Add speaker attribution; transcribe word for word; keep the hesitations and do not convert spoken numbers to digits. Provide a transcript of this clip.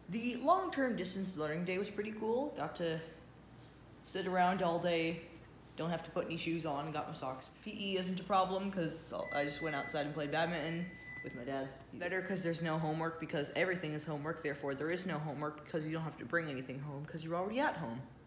Speaker 1: The long-term distance learning day was pretty cool. Got to sit around all day, don't have to put any shoes on, got my socks. P E isn't a problem because I just went outside and played badminton with my dad. Better because there's no homework, because everything is homework, therefore there is no homework because you don't have to bring anything home because you're already at home.